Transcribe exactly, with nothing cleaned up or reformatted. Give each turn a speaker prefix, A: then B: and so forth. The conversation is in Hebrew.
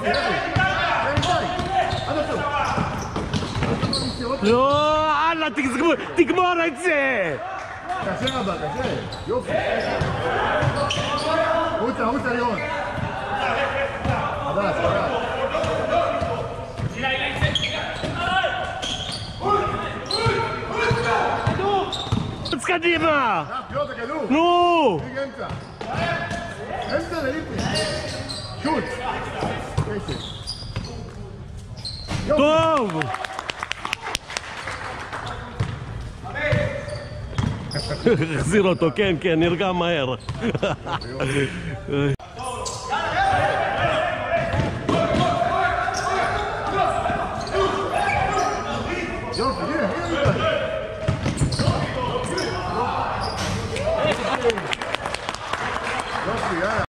A: לא, אללה, תגמור את זה!
B: קשה הבא, קשה. יופי. רוצה, רוצה לירון. חדש, חדש.
A: רץ קדימה!
B: לא, זה כדור.
A: נו!
B: תיג אמצע. אמצע לליפי. שוט.
A: טוב! החזיר אותו, כן, כן, נרגע מהר.
B: יופי, הנה, הנה.